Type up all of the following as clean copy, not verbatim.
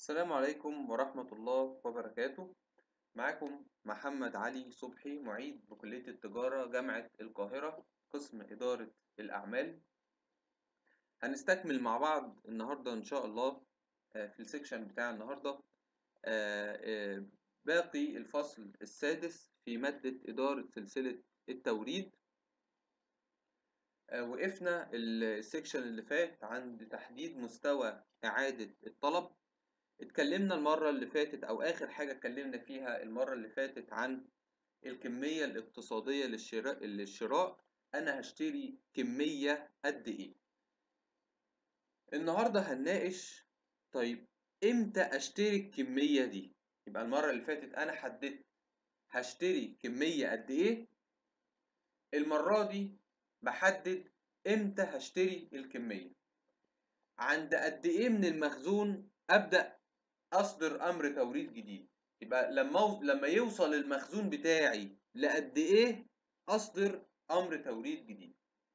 السلام عليكم ورحمة الله وبركاته. معكم محمد علي صبحي، معيد بكلية التجارة جامعة القاهرة، قسم إدارة الأعمال. هنستكمل مع بعض النهاردة إن شاء الله في السكشن بتاع النهاردة آه، آه، باقي الفصل السادس في مادة إدارة سلسلة التوريد. وقفنا السكشن اللي فات عند تحديد مستوى إعادة الطلب. اتكلمنا المرة اللي فاتت أو آخر حاجة اتكلمنا فيها المرة اللي فاتت عن الكمية الاقتصادية للشراء. أنا هشتري كمية قد إيه؟ النهاردة هنناقش طيب إمتى أشتري الكمية دي؟ يبقى المرة اللي فاتت أنا حددت هشتري كمية قد إيه. المرة دي بحدد إمتى هشتري الكمية. عند قد إيه من المخزون أبدأ أصدر أمر توريد جديد. يبقى لما يوصل المخزون بتاعي لقد إيه أصدر أمر توريد جديد.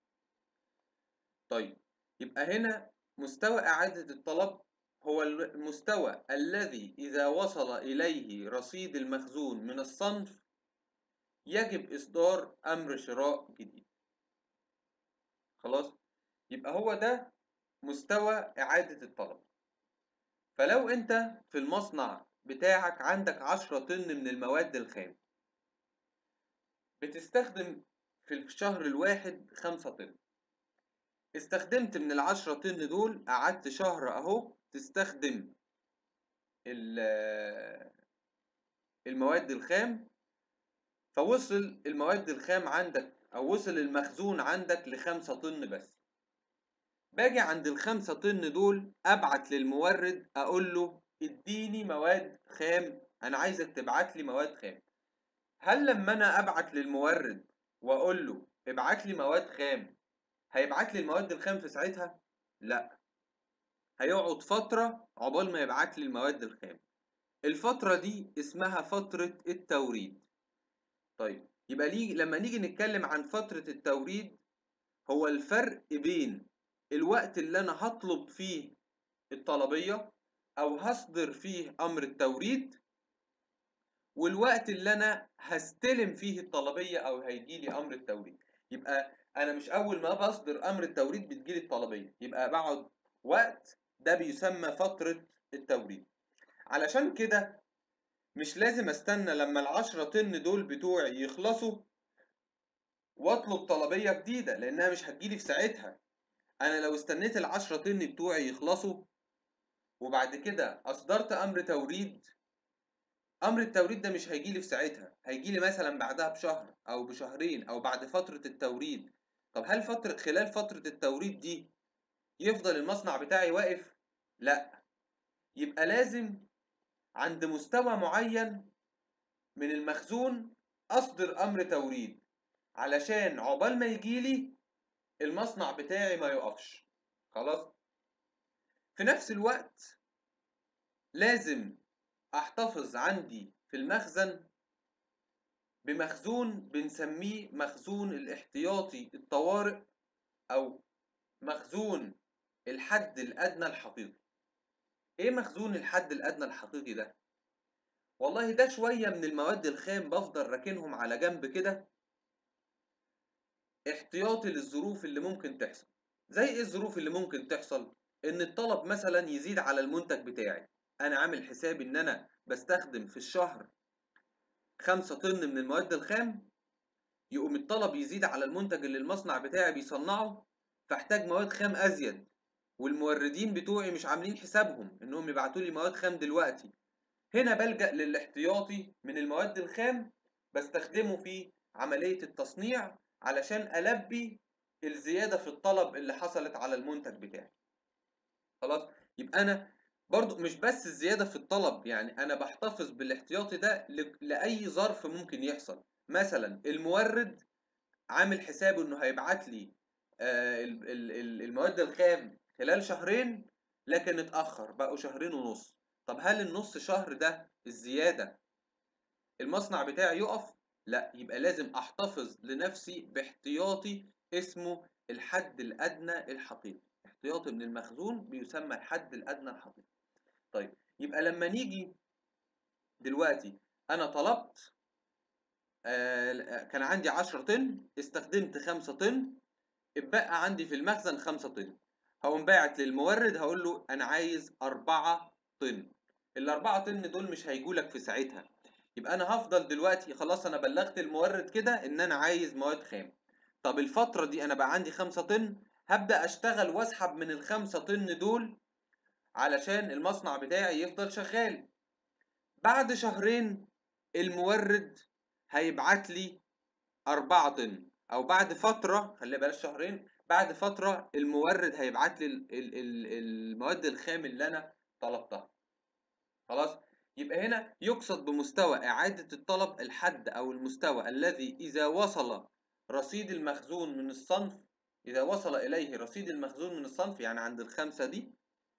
طيب، يبقى هنا مستوى إعادة الطلب هو المستوى الذي إذا وصل إليه رصيد المخزون من الصنف يجب إصدار أمر شراء جديد. خلاص، يبقى هو ده مستوى إعادة الطلب. فلو أنت في المصنع بتاعك عندك 10 طن من المواد الخام، بتستخدم في الشهر الواحد 5 طن. استخدمت من ال10 طن دول، قعدت شهر اهو تستخدم المواد الخام، فوصل المواد الخام عندك او وصل المخزون عندك ل5 طن بس. باجي عند ال5 طن دول ابعت للمورد اقول له اديني مواد خام، انا عايزك تبعت لي مواد خام. هل لما انا ابعت للمورد واقول له ابعت لي مواد خام هيبعت لي المواد الخام في ساعتها؟ لا، هيقعد فترة عقبال ما يبعت لي المواد الخام. الفترة دي اسمها فترة التوريد. طيب، يبقى لما نيجي نتكلم عن فترة التوريد، هو الفرق بين الوقت اللي انا هطلب فيه الطلبية او هصدر فيه امر التوريد، والوقت اللي انا هستلم فيه الطلبية او هيجيلي امر التوريد. يبقى انا مش اول ما بصدر امر التوريد بتجيلي الطلبية، يبقى بقعد وقت، ده بيسمى فترة التوريد. علشان كده مش لازم استنى لما ال10 طن دول بتوعي يخلصوا واطلب طلبية جديدة، لانها مش هتجيلي في ساعتها. انا لو استنيت ال10 طن بتوعي يخلصوا وبعد كده اصدرت امر توريد، امر التوريد ده مش هيجيلي في ساعتها، هيجيلي مثلا بعدها بشهر او بشهرين او بعد فترة التوريد. طب هل خلال فترة التوريد دي يفضل المصنع بتاعي واقف؟ لا، يبقى لازم عند مستوى معين من المخزون اصدر امر توريد، علشان عقبال ما يجيلي المصنع بتاعي ما يقفش. خلاص، في نفس الوقت لازم احتفظ عندي في المخزن بمخزون بنسميه مخزون الاحتياطي الطوارئ، او مخزون الحد الادنى الحقيقي. ايه مخزون الحد الادنى الحقيقي ده؟ والله ده شوية من المواد الخام بفضل راكنهم على جنب كده، احتياطي للظروف اللي ممكن تحصل. زي ايه الظروف اللي ممكن تحصل؟ ان الطلب مثلا يزيد على المنتج بتاعي. انا عامل حسابي ان انا بستخدم في الشهر 5 طن من المواد الخام، يقوم الطلب يزيد على المنتج اللي المصنع بتاعي بيصنعه، فاحتاج مواد خام ازيد، والموردين بتوعي مش عاملين حسابهم انهم يبعتوا لي مواد خام دلوقتي. هنا بلجأ للاحتياطي من المواد الخام، بستخدمه في عملية التصنيع علشان ألبي الزيادة في الطلب اللي حصلت على المنتج بتاعي. خلاص، يبقى أنا برضو مش بس الزيادة في الطلب، يعني أنا بحتفظ بالاحتياطي ده لأي ظرف ممكن يحصل. مثلا المورد عامل حسابه إنه هيبعت لي المواد الخام خلال شهرين، لكن اتأخر بقوا شهرين ونص. طب هل النص شهر ده الزيادة المصنع بتاعي يقف؟ لا، يبقى لازم احتفظ لنفسي باحتياطي اسمه الحد الادنى الحقيقي. احتياطي من المخزون بيسمى الحد الادنى الحقيقي. طيب، يبقى لما نيجي دلوقتي انا طلبت كان عندي 10 طن، استخدمت 5 طن، اتبقى عندي في المخزن 5 طن. هقوم باعت للمورد هقول له انا عايز 4 طن. ال4 طن دول مش هيجوا لك في ساعتها. يبقى انا هفضل دلوقتي خلاص انا بلغت المورد كده ان انا عايز مواد خام. طب الفترة دي انا بقى عندي 5 طن، هبدأ اشتغل واسحب من ال5 طن دول علشان المصنع بتاعي يفضل شغال. بعد شهرين المورد هيبعت لي 4 طن، او بعد فتره، خلي بلاش شهرين، بعد فتره المورد هيبعت لي المواد الخام اللي انا طلبتها. خلاص. يبقى هنا يقصد بمستوى اعاده الطلب الحد او المستوى الذي اذا وصل رصيد المخزون من الصنف، اذا وصل اليه رصيد المخزون من الصنف، يعني عند ال5 دي،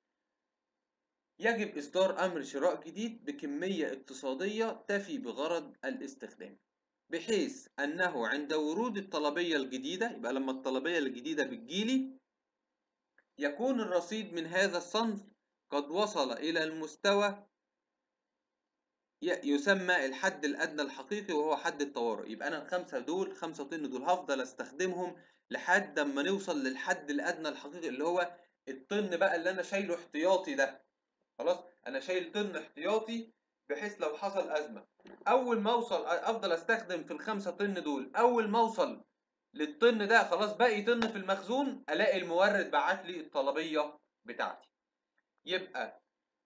يجب إصدار أمر شراء جديد بكمية اقتصادية تفي بغرض الاستخدام، بحيث أنه عند ورود الطلبية الجديدة، يبقى لما الطلبية الجديدة بتجيلي يكون الرصيد من هذا الصنف قد وصل إلى المستوى يسمى الحد الأدنى الحقيقي، وهو حد الطوارئ. يبقى أنا ال5 طن دول هفضل أستخدمهم لحد ما نوصل للحد الأدنى الحقيقي، اللي هو الطن بقى اللي أنا شايله احتياطي ده. خلاص، انا شايل طن احتياطي بحيث لو حصل ازمه اول ما اوصل افضل استخدم في ال5 طن دول. اول ما اوصل للطن ده خلاص باقي طن في المخزون، الاقي المورد بعت لي الطلبيه بتاعتي. يبقى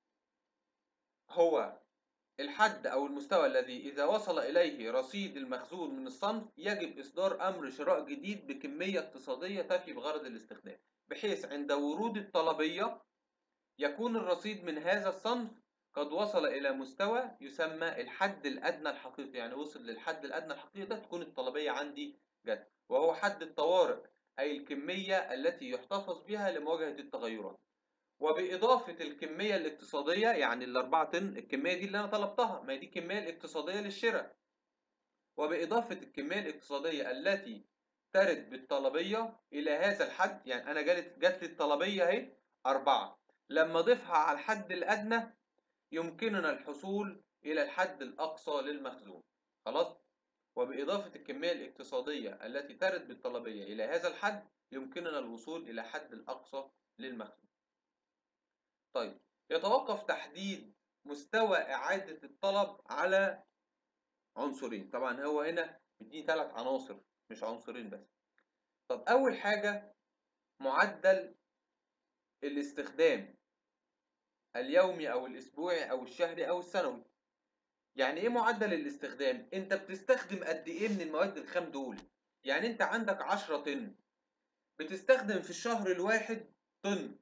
هو الحد او المستوى الذي اذا وصل اليه رصيد المخزون من الصنف يجب اصدار امر شراء جديد بكميه اقتصاديه تفي بغرض الاستخدام، بحيث عند ورود الطلبيه يكون الرصيد من هذا الصنف قد وصل إلى مستوى يسمى الحد الأدنى الحقيقي. يعني وصل للحد الأدنى الحقيقي ده تكون الطلبية عندي جت، وهو حد الطوارئ، أي الكمية التي يحتفظ بها لمواجهة التغيرات. وبإضافة الكمية الاقتصادية، يعني ال4 طن الكمية دي اللي أنا طلبتها، ما هي دي الكمية الاقتصادية للشراء. وبإضافة الكمية الاقتصادية التي ترد بالطلبية إلى هذا الحد، يعني أنا جات لي الطلبية أهي 4، لما أضيفها على الحد الأدنى يمكننا الحصول إلى الحد الأقصى للمخزون. خلاص. وبإضافة الكمية الاقتصادية التي ترد بالطلبية إلى هذا الحد يمكننا الوصول إلى حد الأقصى للمخزون. طيب، يتوقف تحديد مستوى إعادة الطلب على عنصرين. طبعا هو هنا بيديني 3 عناصر مش عنصرين بس. طب أول حاجة معدل الاستخدام اليومي أو الأسبوعي أو الشهري أو السنوي. يعني ايه معدل الاستخدام؟ انت بتستخدم قد ايه من المواد الخام دول؟ يعني انت عندك 10 طن، بتستخدم في الشهر الواحد طن،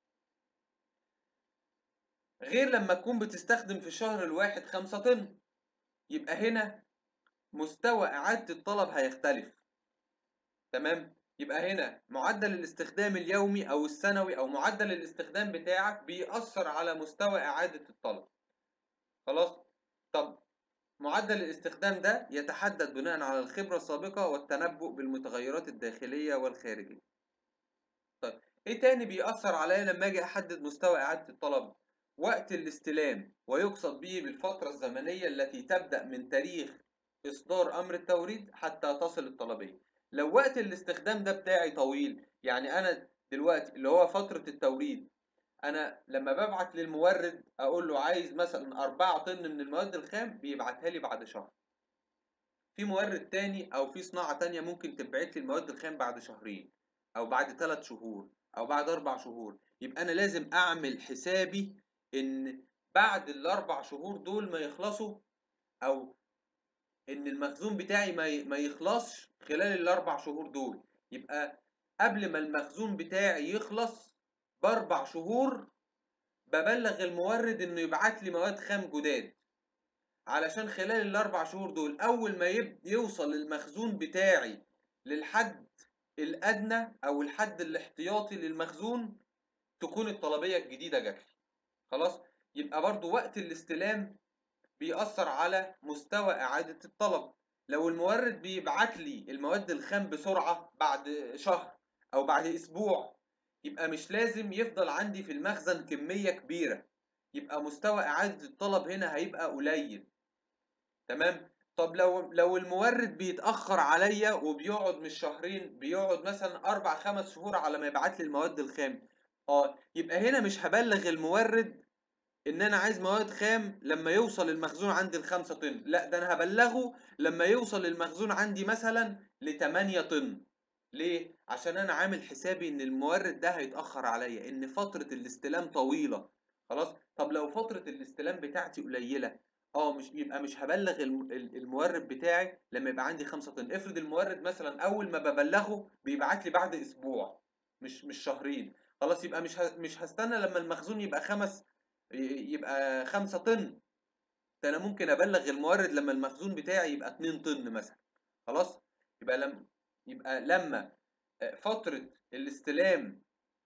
غير لما تكون بتستخدم في الشهر الواحد 5 طن. يبقى هنا مستوى إعادة الطلب هيختلف. تمام؟ يبقى هنا معدل الاستخدام اليومي أو السنوي أو معدل الاستخدام بتاعك بيأثر على مستوى إعادة الطلب. خلاص؟ طب معدل الاستخدام ده يتحدد بناء على الخبرة السابقة والتنبؤ بالمتغيرات الداخلية والخارجية. طيب، ايه تاني بيأثر عليا لما اجي احدد مستوى إعادة الطلب؟ وقت الاستلام، ويقصد به بالفترة الزمنية التي تبدأ من تاريخ إصدار أمر التوريد حتى تصل الطلبية. لو وقت الاستخدام ده بتاعي طويل، يعني أنا دلوقتي اللي هو فترة التوريد، انا لما ببعت للمورد اقول له عايز مثلا 4 طن من المواد الخام، بيبعتها لي بعد شهر. في مورد تاني او في صناعة تانية ممكن تبعت لي المواد الخام بعد شهرين او بعد 3 شهور او بعد 4 شهور. يبقى انا لازم اعمل حسابي ان بعد ال4 شهور دول ما يخلصوا، او ان المخزون بتاعي ما يخلصش خلال ال4 شهور دول. يبقى قبل ما المخزون بتاعي يخلص ب4 شهور ببلغ المورد انه يبعت لي مواد خام جداد، علشان خلال ال4 شهور دول اول ما يوصل المخزون بتاعي للحد الادنى او الحد الاحتياطي للمخزون تكون الطلبية الجديدة جات لي. خلاص. يبقى برضو وقت الاستلام بيأثر على مستوى إعادة الطلب. لو المورد بيبعت لي المواد الخام بسرعة بعد شهر أو بعد أسبوع، يبقى مش لازم يفضل عندي في المخزن كمية كبيرة. يبقى مستوى إعادة الطلب هنا هيبقى قليل. تمام. طب لو المورد بيتأخر عليا وبيقعد مش شهرين، بيقعد مثلا 4 5 شهور على ما يبعت لي المواد الخام، يبقى هنا مش هبلغ المورد ان انا عايز مواد خام لما يوصل المخزون عندي ل5 طن، لا ده انا هبلغه لما يوصل المخزون عندي مثلا ل8 طن. ليه؟ عشان انا عامل حسابي ان المورد ده هيتأخر عليا، ان فترة الاستلام طويلة. خلاص. طب لو فترة الاستلام بتاعتي قليلة، مش هبلغ المورد بتاعي لما يبقى عندي 5 طن. افرض المورد مثلا اول ما ببلغه بيبعت لي بعد اسبوع، مش شهرين. خلاص، يبقى مش هستنى لما المخزون يبقى 5 طن. ده انا ممكن ابلغ المورد لما المخزون بتاعي يبقى 2 طن مثلا. خلاص. يبقى لما فترة الاستلام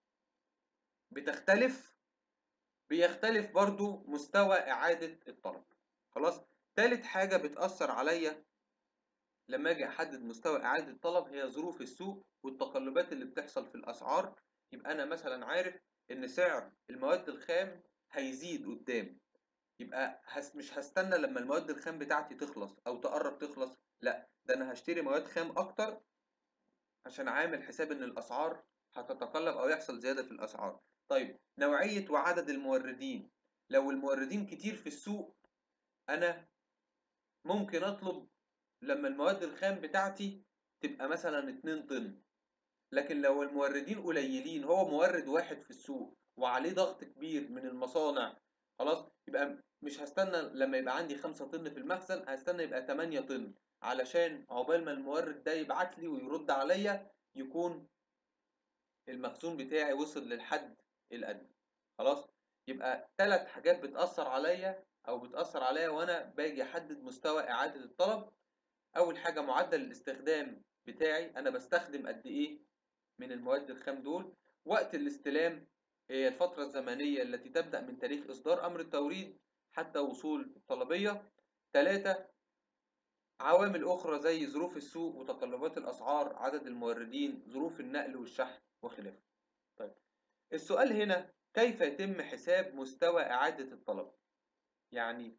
بتختلف، بيختلف برضو مستوى إعادة الطلب. خلاص. تالت حاجة بتأثر عليا لما أجي أحدد مستوى إعادة الطلب هي ظروف السوق والتقلبات اللي بتحصل في الأسعار. يبقى أنا مثلا عارف إن سعر المواد الخام هيزيد قدام، يبقى مش هستنى لما المواد الخام بتاعتي تخلص أو تقرب تخلص، لا ده أنا هشتري مواد خام أكتر عشان عامل حساب إن الأسعار هتتقلب أو يحصل زيادة في الأسعار. طيب نوعية وعدد الموردين، لو الموردين كتير في السوق أنا ممكن أطلب لما المواد الخام بتاعتي تبقى مثلا 2 طن. لكن لو الموردين قليلين، هو مورد واحد في السوق وعليه ضغط كبير من المصانع، خلاص يبقى مش هستنى لما يبقى عندي 5 طن في المخزن، هستنى يبقى 8 طن علشان عقبال ما المورد ده يبعت لي ويرد عليا يكون المخزون بتاعي وصل للحد الأدنى. خلاص. يبقى 3 حاجات بتأثر عليا وأنا باجي أحدد مستوى إعادة الطلب. أول حاجة معدل الاستخدام بتاعي، أنا بستخدم قد إيه من المواد الخام دول. وقت الاستلام، هي الفترة الزمنية التي تبدأ من تاريخ إصدار أمر التوريد حتى وصول الطلبية. 3 عوامل أخرى زي ظروف السوق وتقلبات الأسعار، عدد الموردين، ظروف النقل والشحن وخلافه. طيب السؤال هنا، كيف يتم حساب مستوى إعادة الطلب؟ يعني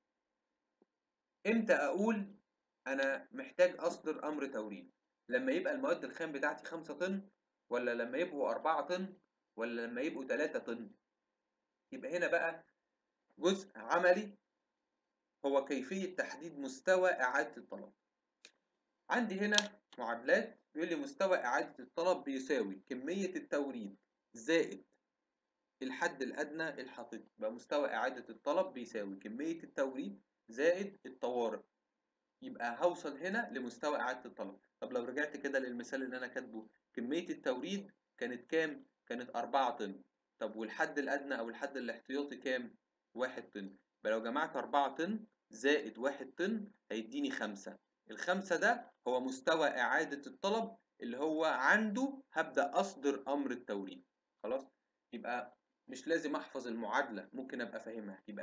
إمتى أقول أنا محتاج أصدر أمر توريد؟ لما يبقى المواد الخام بتاعتي 5 طن، ولا لما يبقوا 4 طن، ولا لما يبقوا 3 طن؟ يبقى هنا بقى جزء عملي هو كيفية تحديد مستوى إعادة الطلب. عندي هنا معادلات، بيقول لي مستوى إعادة الطلب بيساوي كمية التوريد زائد الحد الأدنى الحقيقي. يبقى مستوى إعادة الطلب بيساوي كمية التوريد زائد الطوارئ. يبقى هوصل هنا لمستوى إعادة الطلب. طب لو رجعت كده للمثال اللي أنا كاتبه، كمية التوريد كانت كام؟ كانت 4 طن. طب والحد الأدنى أو الحد الاحتياطي كام؟ 1 طن. يبقى لو جمعت 4 طن زائد 1 طن هيديني 5. ال5 ده هو مستوى إعادة الطلب اللي هو عنده هبدأ أصدر أمر التوريد. خلاص؟ يبقى مش لازم أحفظ المعادلة، ممكن أبقى فاهمها. يبقى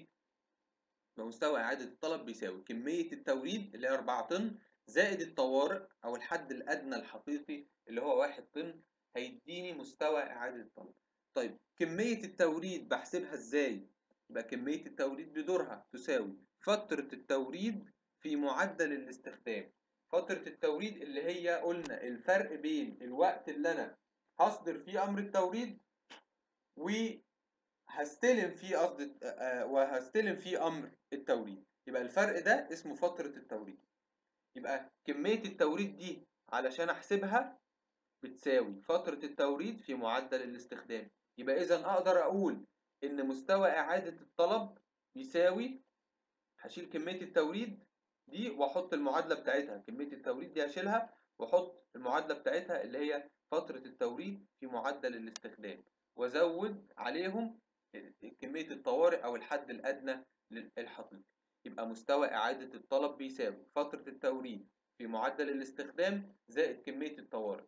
مستوى إعادة الطلب بيساوي كمية التوريد اللي هي 4 طن زائد الطوارئ أو الحد الأدنى الحقيقي اللي هو 1 طن، هيديني مستوى إعادة الطلب. طيب كمية التوريد بحسبها إزاي؟ يبقى كمية التوريد بدورها تساوي فترة التوريد في معدل الاستخدام. فترة التوريد اللي هي قلنا الفرق بين الوقت اللي أنا هصدر فيه أمر التوريد وهستلم فيه امر التوريد. يبقى الفرق ده اسمه فترة التوريد. يبقى كمية التوريد دي علشان احسبها بتساوي فترة التوريد في معدل الاستخدام. يبقى اذا اقدر اقول ان مستوى اعادة الطلب يساوي، هشيل كمية التوريد دي واحط المعادلة بتاعتها، كمية التوريد دي هشيلها واحط المعادلة بتاعتها اللي هي فترة التوريد في معدل الاستخدام، وازود عليهم كمية الطوارئ او الحد الادنى الحقيقي. يبقى مستوى اعادة الطلب بيساوي فترة التوريد في معدل الاستخدام زائد كمية الطوارئ.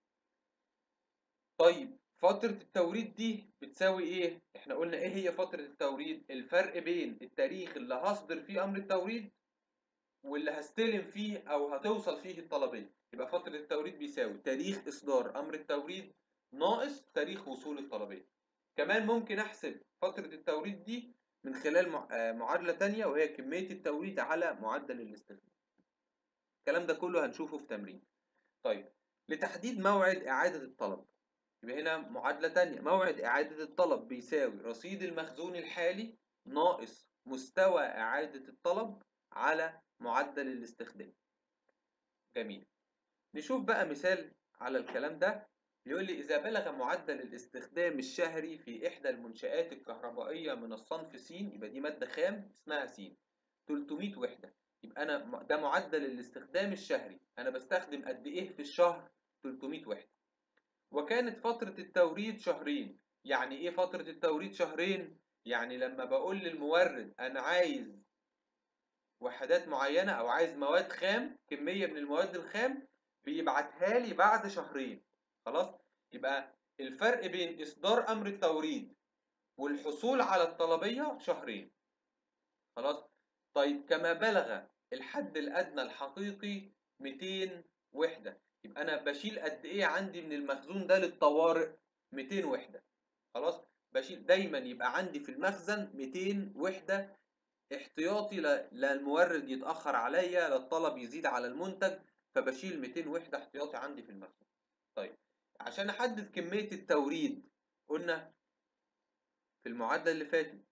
طيب فترة التوريد دي بتساوي ايه؟ احنا قلنا ايه هي فترة التوريد؟ الفرق بين التاريخ اللي هصدر فيه امر التوريد واللي هستلم فيه او هتوصل فيه الطلبية. يبقى فترة التوريد بيساوي تاريخ اصدار امر التوريد ناقص تاريخ وصول الطلبية. كمان ممكن احسب فترة التوريد دي من خلال معادلة تانية، وهي كمية التوريد على معدل الاستخدام. الكلام ده كله هنشوفه في تمرين. طيب، لتحديد موعد إعادة الطلب، يبقى هنا معادلة تانية. موعد إعادة الطلب بيساوي رصيد المخزون الحالي ناقص مستوى إعادة الطلب على معدل الاستخدام. جميل. نشوف بقى مثال على الكلام ده. بيقول لي إذا بلغ معدل الاستخدام الشهري في إحدى المنشآت الكهربائية من الصنف س، يبقى دي مادة خام اسمها س، 300 وحدة. يبقى أنا ده معدل الاستخدام الشهري، أنا بستخدم قد إيه في الشهر؟ 300 وحدة. وكانت فترة التوريد شهرين. يعني إيه فترة التوريد شهرين؟ يعني لما بقول للمورد أنا عايز وحدات معينة أو عايز مواد خام، كمية من المواد الخام، بيبعتها لي بعد شهرين. خلاص؟ يبقى الفرق بين إصدار أمر التوريد والحصول على الطلبية شهرين. خلاص؟ طيب، كما بلغ الحد الأدنى الحقيقي 200 وحدة، يبقى أنا بشيل قد إيه عندي من المخزون ده للطوارئ؟ 200 وحدة. خلاص؟ بشيل دايما، يبقى عندي في المخزن 200 وحدة احتياطي، لا المورد يتأخر عليا، لا الطلب يزيد على المنتج، فبشيل 200 وحدة احتياطي عندي في المخزن. طيب، عشان أحدد كمية التوريد، قلنا في المعادلة اللي فاتت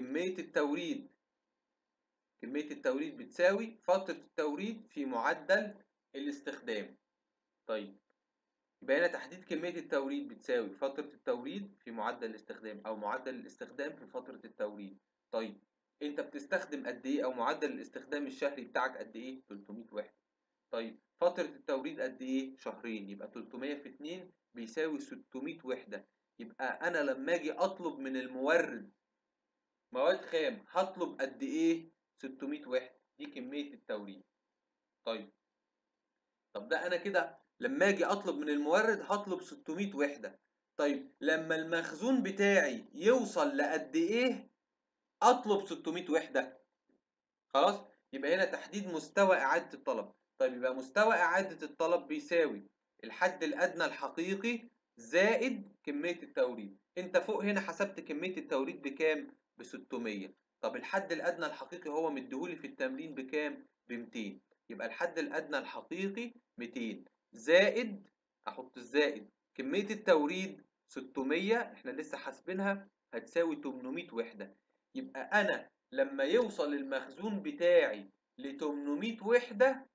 كمية التوريد بتساوي فترة التوريد في معدل الاستخدام. طيب، يبقى هنا تحديد كمية التوريد بتساوي فترة التوريد في معدل الاستخدام، أو معدل الاستخدام في فترة التوريد. طيب، أنت بتستخدم قد إيه؟ أو معدل الاستخدام الشهري بتاعك قد إيه؟ 300 وحدة. طيب، فترة التوريد قد إيه؟ شهرين. يبقى 300 في 2 بيساوي 600 وحدة. يبقى أنا لما أجي أطلب من المورد مواد خام هطلب قد إيه؟ 600 وحدة. دي كمية التوريد. طيب، ده أنا كده لما أجي أطلب من المورد هطلب 600 وحدة. طيب، لما المخزون بتاعي يوصل لقد إيه أطلب 600 وحدة؟ خلاص؟ يبقى هنا تحديد مستوى إعادة الطلب. طيب، يبقى مستوى إعادة الطلب بيساوي الحد الأدنى الحقيقي زائد كمية التوريد. أنت فوق هنا حسبت كمية التوريد بكام؟ ب 600. طب الحد الأدنى الحقيقي هو مديهولي في التمرين بكام؟ ب 200. يبقى الحد الأدنى الحقيقي 200 زائد، أحط الزائد، كمية التوريد 600 إحنا لسه حاسبينها، هتساوي 800 وحدة. يبقى أنا لما يوصل المخزون بتاعي ل 800 وحدة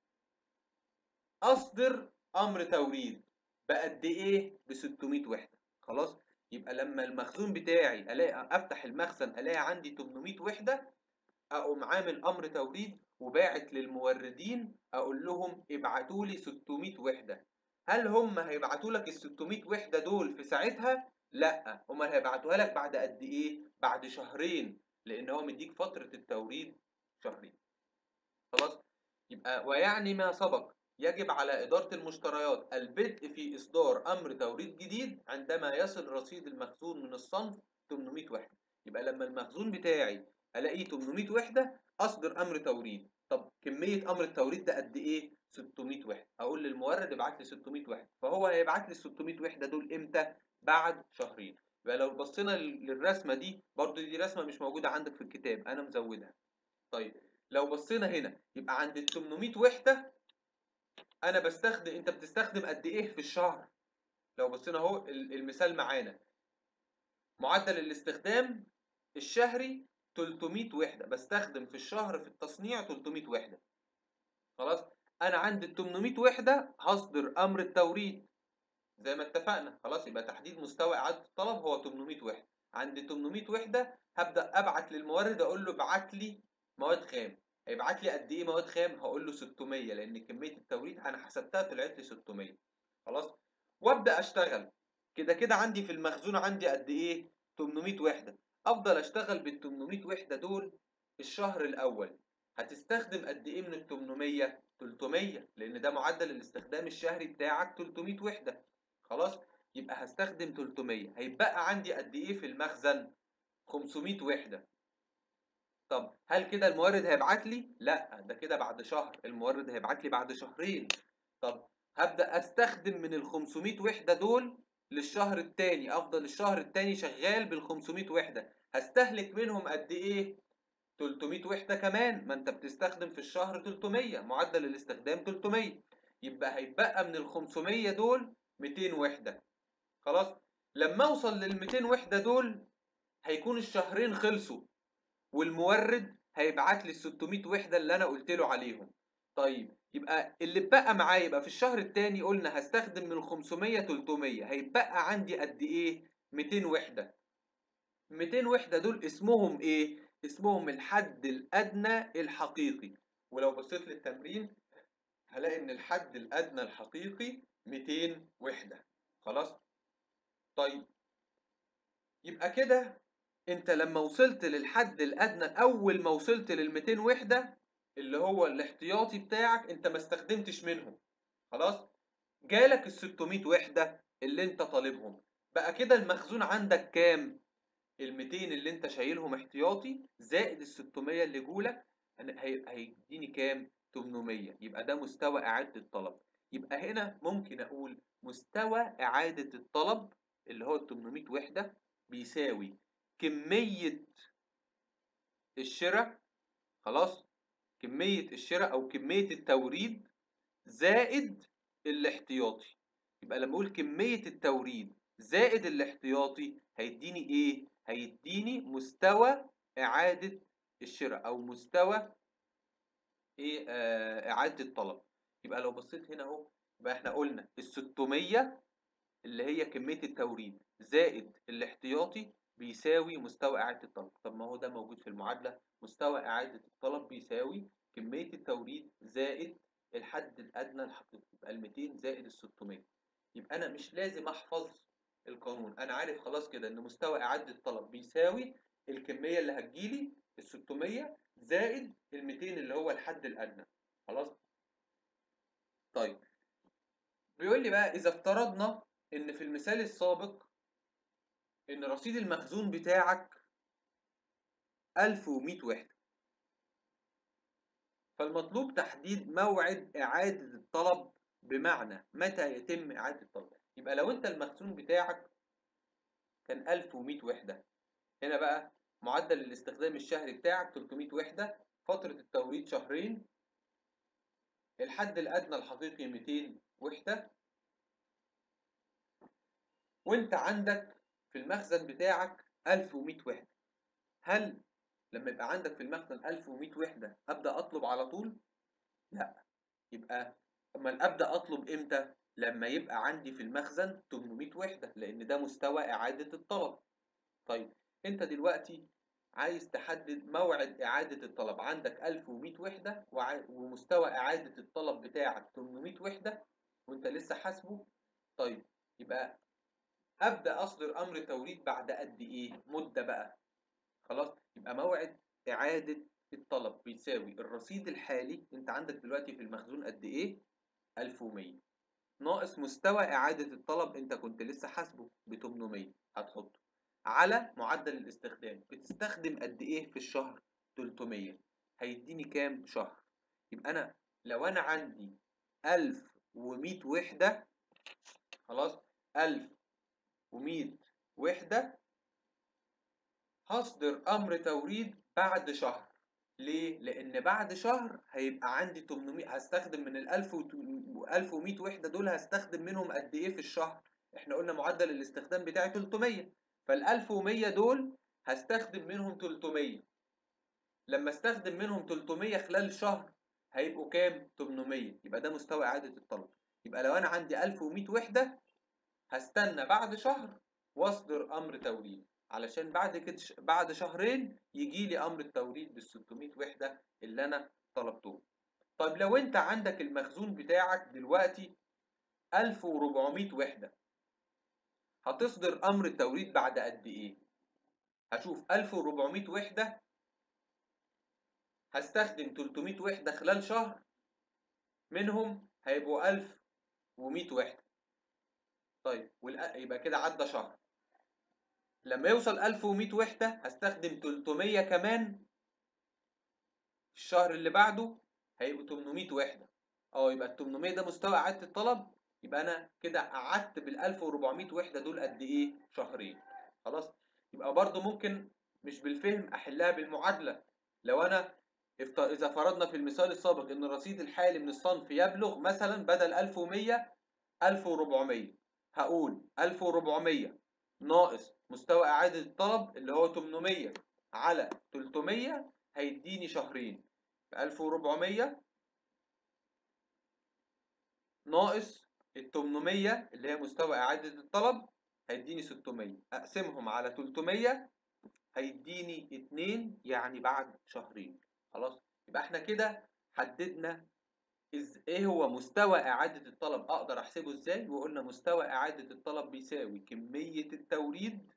أصدر أمر توريد بقد إيه؟ ب 600 وحدة. خلاص؟ يبقى لما المخزون بتاعي أفتح المخزن ألاقي عندي 800 وحدة، أقوم عامل أمر توريد وباعت للموردين أقول لهم ابعتوا لي 600 وحدة. هل هم هيبعتوا لك ال 600 وحدة دول في ساعتها؟ لأ، هم هيبعتوها لك بعد قد إيه؟ بعد شهرين، لأن هو مديك فترة التوريد شهرين. خلاص؟ يبقى ويعني ما سبق، يجب على إدارة المشتريات البدء في إصدار أمر توريد جديد عندما يصل رصيد المخزون من الصنف 800 وحدة. يبقى لما المخزون بتاعي ألاقيه 800 وحدة أصدر أمر توريد. طب كمية أمر التوريد ده قد إيه؟ 600 وحدة. أقول للمورد ابعت لي 600 وحدة، فهو هيبعت لي ال 600 وحدة دول إمتى؟ بعد شهرين. يبقى لو بصينا للرسمة دي، برضو دي رسمة مش موجودة عندك في الكتاب، أنا مزودها. طيب، لو بصينا هنا يبقى عند ال 800 وحدة أنا بستخدم، أنت بتستخدم قد إيه في الشهر؟ لو بصينا أهو المثال معانا، معدل الاستخدام الشهري 300 وحدة، بستخدم في الشهر في التصنيع 300 وحدة. خلاص؟ أنا عند ال 800 وحدة هصدر أمر التوريد زي ما اتفقنا. خلاص؟ يبقى تحديد مستوى إعادة الطلب هو 800 وحدة. عند 800 وحدة هبدأ أبعت للمورد أقول له ابعت لي مواد خام. هيبعت لي قد إيه مواد خام؟ هقول له 600، لأن كمية التوريد أنا حسبتها طلعت لي 600. خلاص؟ وأبدأ أشتغل. كده كده عندي في المخزون عندي قد إيه؟ 800 وحدة. أفضل أشتغل بال 800 وحدة دول الشهر الأول. هتستخدم قد إيه من ال 800؟ 300، لأن ده معدل الاستخدام الشهري بتاعك 300 وحدة. خلاص؟ يبقى هستخدم 300. هيبقى عندي قد إيه في المخزن؟ 500 وحدة. طب هل كده المورد هيبعت لي؟ لا، ده كده بعد شهر. المورد هيبعت لي بعد شهرين. طب هبدأ أستخدم من ال 500 وحدة دول للشهر التاني، افضل الشهر التاني شغال بال 500 وحده، هستهلك منهم قد ايه؟ 300 وحده كمان، ما انت بتستخدم في الشهر 300، معدل الاستخدام 300، يبقى هيتبقى من ال 500 دول 200 وحده. خلاص، لما اوصل لل 200 وحده دول هيكون الشهرين خلصوا، والمورد هيبعت لي ال 600 وحده اللي انا قلت له عليهم. طيب يبقى اللي اتبقى معايا، يبقى في الشهر الثاني قلنا هستخدم من ال 500 300، هيتبقى عندي قد ايه؟ 200 وحده. 200 وحده دول اسمهم ايه؟ اسمهم الحد الادنى الحقيقي. ولو بصيت للتمرين هلاقي ان الحد الادنى الحقيقي 200 وحده. خلاص. طيب يبقى كده انت لما وصلت للحد الادنى، اول ما وصلت لل 200 وحده اللي هو الاحتياطي بتاعك، انت ما استخدمتش منهم. خلاص، جالك ال 600 وحده اللي انت طالبهم، بقى كده المخزون عندك كام؟ ال 200 اللي انت شايلهم احتياطي زائد ال 600 اللي جولك، هيديني كام؟ 800. يبقى ده مستوى اعاده الطلب. يبقى هنا ممكن اقول مستوى اعاده الطلب اللي هو ال 800 وحده بيساوي كميه الشراء. خلاص، كميه الشراء او كميه التوريد زائد الاحتياطي. يبقى لما اقول كميه التوريد زائد الاحتياطي هيديني ايه؟ هيديني مستوى اعاده الشراء او مستوى ايه، اعاده الطلب. يبقى لو بصيت هنا اهو، يبقى احنا قلنا ال 600 اللي هي كميه التوريد زائد الاحتياطي بيساوي مستوى اعاده الطلب. طب ما هو ده موجود في المعادله، مستوى اعاده الطلب بيساوي كميه التوريد زائد الحد الادنى الحقيقي، يبقى ال 200 زائد ال 600. يبقى انا مش لازم احفظ القانون، انا عارف خلاص كده ان مستوى اعاده الطلب بيساوي الكميه اللي هتجيلي ال 600 زائد ال 200 اللي هو الحد الادنى. خلاص. طيب بيقول لي بقى اذا افترضنا ان في المثال السابق ان رصيد المخزون بتاعك 1100 وحده، فالمطلوب تحديد موعد اعاده الطلب، بمعنى متى يتم اعاده الطلب. يبقى لو انت المخزون بتاعك كان 1100 وحده، هنا بقى معدل الاستخدام الشهري بتاعك 300 وحده، فتره التوريد شهرين، الحد الادنى الحقيقي 200 وحده، وانت عندك في المخزن بتاعك 1100 وحده. هل لما يبقى عندك في المخزن 1100 وحده ابدا اطلب على طول؟ لا. يبقى اما ابدا اطلب امتى؟ لما يبقى عندي في المخزن 800 وحده، لان ده مستوى اعاده الطلب. طيب انت دلوقتي عايز تحدد موعد اعاده الطلب، عندك 1100 وحده ومستوى اعاده الطلب بتاعك 800 وحده وانت لسه حاسبه. طيب يبقى ابدا اصدر امر توريد بعد قد ايه مده بقى؟ خلاص، يبقى موعد اعاده الطلب بيساوي الرصيد الحالي، انت عندك دلوقتي في المخزون قد ايه؟ 1100 ناقص مستوى إعادة الطلب أنت كنت لسه حاسبه ب 800، هتحطه على معدل الاستخدام. بتستخدم قد إيه في الشهر؟ 300، هيديني كام شهر؟ يبقى أنا لو أنا عندي 1100 وحدة، خلاص، 1100 وحدة، هصدر أمر توريد بعد شهر. ليه؟ لأن بعد شهر هيبقى عندي 800، هستخدم من ال 1100 وحدة دول، هستخدم منهم قد إيه في الشهر؟ إحنا قلنا معدل الاستخدام بتاعي 300، فال 1100 دول هستخدم منهم 300. لما استخدم منهم 300 خلال شهر هيبقوا كام؟ 800. يبقى ده مستوى إعادة الطلب. يبقى لو أنا عندي 1100 وحدة هستنى بعد شهر واصدر أمر توريد، علشان بعد كده بعد شهرين يجي لي امر التوريد بال 600 وحده اللي انا طلبتهم. طيب لو انت عندك المخزون بتاعك دلوقتي 1400 وحده، هتصدر امر التوريد بعد قد ايه؟ هشوف 1400 وحده، هستخدم 300 وحده خلال شهر، منهم هيبقوا 1100 وحده. طيب يبقى كده عدى شهر، لما يوصل 1100 وحده هستخدم 300 كمان في الشهر اللي بعده، هيبقوا 800 وحده. يبقى ال 800 ده مستوى اعاده الطلب يبقى انا كده قعدت بال 1400 وحده دول قد ايه؟ شهرين. خلاص. يبقى برضو ممكن مش بالفهم احلها بالمعادله. لو انا اذا فرضنا في المثال السابق ان الرصيد الحالي من الصنف يبلغ مثلا بدل 1100 1400، هقول 1400 ناقص مستوى اعاده الطلب اللي هو 800 على 300 هيديني شهرين. 1400 ناقص ال 800 اللي هي مستوى إعادة الطلب هيديني 600، أقسمهم على 300 هيديني 2، يعني بعد شهرين. خلاص. يبقى احنا كده حددنا ايه هو مستوى إعادة الطلب، أقدر أحسبه ازاي، وقلنا مستوى إعادة الطلب بيساوي كمية التوريد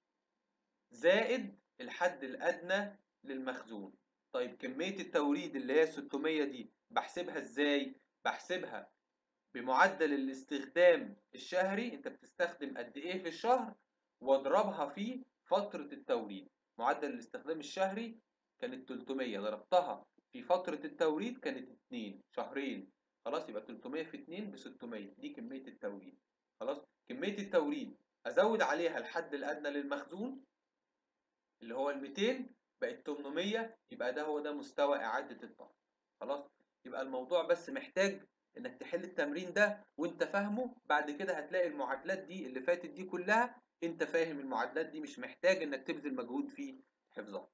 زائد الحد الأدنى للمخزون. طيب كمية التوريد اللي هي 600 دي بحسبها ازاي؟ بحسبها بمعدل الاستخدام الشهري، انت بتستخدم قد ايه في الشهر، واضربها في فترة التوريد. معدل الاستخدام الشهري كانت 300، ضربتها في فترة التوريد كانت 2 شهرين. خلاص. يبقى 300 في 2 ب 600، دي كمية التوريد. خلاص. كمية التوريد ازود عليها الحد الادنى للمخزون اللي هو ال 200 بقت 800، يبقى ده هو ده مستوى اعادة الطلب. خلاص. يبقى الموضوع بس محتاج انك تحل التمرين ده وانت فاهمه. بعد كده هتلاقي المعادلات دي اللي فاتت دي كلها انت فاهم المعادلات دي، مش محتاج انك تبذل مجهود في حفظها.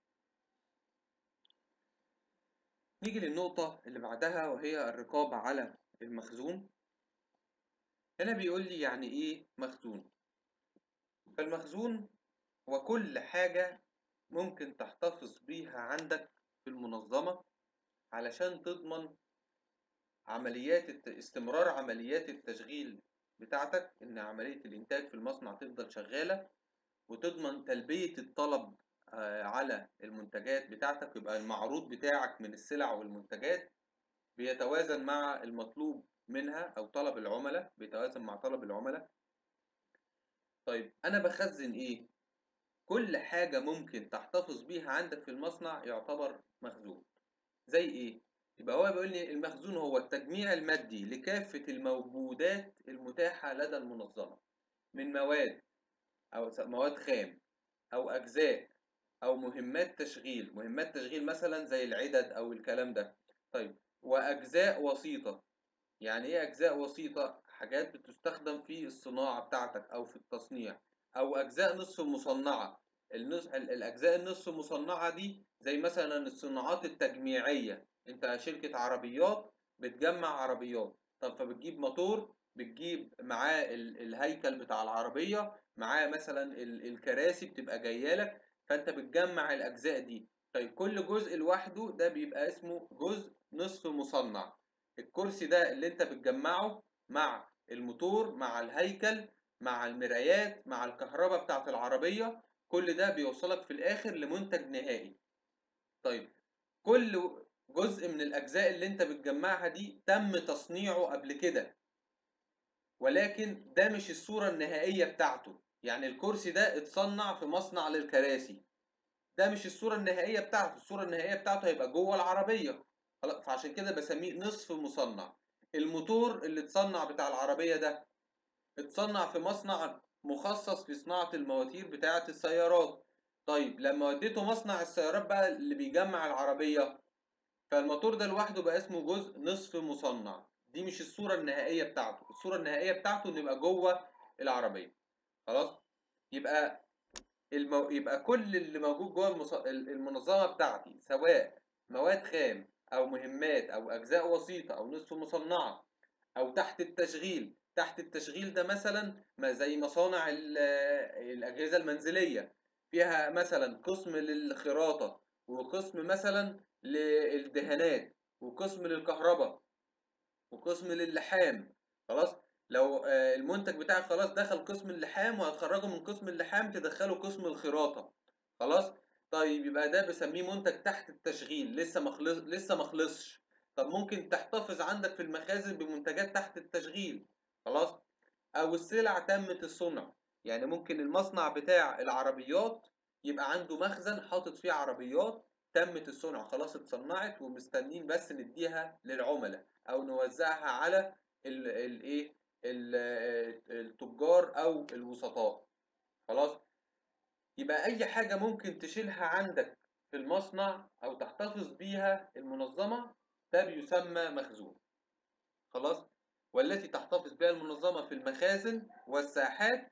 نيجي للنقطة اللي بعدها وهي الرقابة على المخزون. هنا بيقول لي يعني ايه مخزون. فالمخزون هو كل حاجة ممكن تحتفظ بيها عندك في المنظمة علشان تضمن استمرار عمليات التشغيل بتاعتك، ان عملية الانتاج في المصنع تفضل شغالة، وتضمن تلبية الطلب على المنتجات بتاعتك. يبقى المعروض بتاعك من السلع والمنتجات بيتوازن مع المطلوب منها، او طلب العملاء بيتوازن مع طلب العملاء. طيب انا بخزن ايه؟ كل حاجة ممكن تحتفظ بيها عندك في المصنع يعتبر مخزون. زي ايه؟ يبقى هو بيقول لي المخزون هو التجميع المادي لكافة الموجودات المتاحة لدى المنظمة من مواد، أو مواد خام، أو أجزاء، أو مهمات تشغيل. مهمات تشغيل مثلا زي العدد أو الكلام ده. طيب وأجزاء وسيطة. يعني إيه أجزاء وسيطة؟ حاجات بتستخدم في الصناعة بتاعتك أو في التصنيع. أو أجزاء نصف مصنعة. الأجزاء النصف مصنعة دي زي مثلا الصناعات التجميعية. أنت شركة عربيات بتجمع عربيات، طب فبتجيب موتور، بتجيب معاه الهيكل بتاع العربية، معاه مثلا الكراسي بتبقى جاية لك، فأنت بتجمع الأجزاء دي. طيب كل جزء لوحده ده بيبقى اسمه جزء نصف مصنع. الكرسي ده اللي انت بتجمعه مع الموتور مع الهيكل مع المرايات مع الكهرباء بتاعت العربية، كل ده بيوصلك في الآخر لمنتج نهائي. طيب كل جزء من الأجزاء اللي انت بتجمعها دي تم تصنيعه قبل كده، ولكن ده مش الصورة النهائية بتاعته. يعني الكرسي ده اتصنع في مصنع للكراسي، ده مش الصورة النهائية بتاعته. الصورة النهائية بتاعته هيبقى جوه العربية. خلاص. فعشان كده بسميه نصف مصنع. الموتور اللي اتصنع بتاع العربية ده اتصنع في مصنع مخصص في صناعة المواتير بتاعة السيارات. طيب لما وديته مصنع السيارات بقى اللي بيجمع العربية، فالموتور ده لوحده بقى اسمه جزء نصف مصنع. دي مش الصورة النهائية بتاعته. الصورة النهائية بتاعته انه يبقى جوه العربية. خلاص. يبقى يبقى كل اللي موجود جوه المنظمه بتاعتي، سواء مواد خام او مهمات او اجزاء وسيطه او نصف مصنعه او تحت التشغيل. تحت التشغيل ده مثلا ما زي مصانع الاجهزه المنزليه، فيها مثلا قسم للخراطه، وقسم مثلا للدهانات، وقسم للكهرباء، وقسم للحام. خلاص. لو المنتج بتاعك خلاص دخل قسم اللحام، وهتخرجه من قسم اللحام تدخله قسم الخراطة. خلاص. طيب يبقى ده بسميه منتج تحت التشغيل، لسه ما خلصش. طب ممكن تحتفظ عندك في المخازن بمنتجات تحت التشغيل. خلاص. او السلع تمت الصنع. يعني ممكن المصنع بتاع العربيات يبقى عنده مخزن حاطط فيه عربيات تمت الصنع، خلاص اتصنعت ومستنين بس نديها للعملاء او نوزعها على الايه التجار او الوسطاء. خلاص، يبقى اي حاجة ممكن تشيلها عندك في المصنع او تحتفظ بيها المنظمة ده بيسمى مخزون. خلاص، والتي تحتفظ بها المنظمة في المخازن والساحات